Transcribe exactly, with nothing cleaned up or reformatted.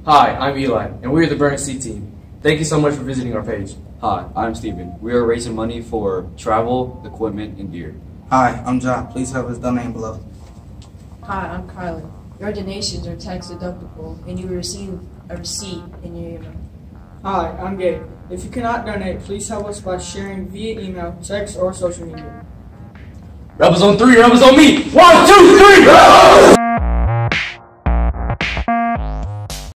Hi, I'm Eli, and we're the Byrnes C team. Thank you so much for visiting our page. Hi, I'm Steven. We are raising money for travel, equipment, and gear. Hi, I'm John. Please have us donate below. Hi, I'm Kylie. Your donations are tax deductible, and you will receive a receipt in your email. Hi, I'm Gabe. If you cannot donate, please help us by sharing via email, text, or social media. Rebels on three, rebels on me. One, two, three.